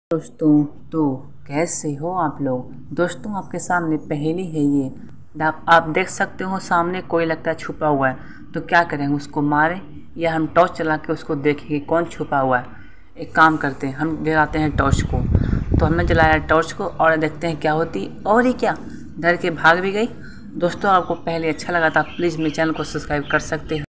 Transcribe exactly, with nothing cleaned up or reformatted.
दोस्तों तो कैसे हो आप लोग। दोस्तों आपके सामने पहेली है ये। आप, आप देख सकते हो सामने कोई लगता है छुपा हुआ है। तो क्या करेंगे, उसको मारें या हम टॉर्च चला के उसको देखेंगे कौन छुपा हुआ है। एक काम करते हैं, हम जलाते हैं टॉर्च को। तो हमने जलाया टॉर्च को और देखते हैं क्या होती। और ही क्या, डर के भाग भी गई। दोस्तों आपको पहले अच्छा लगा था प्लीज़ मेरे चैनल को सब्सक्राइब कर सकते हैं।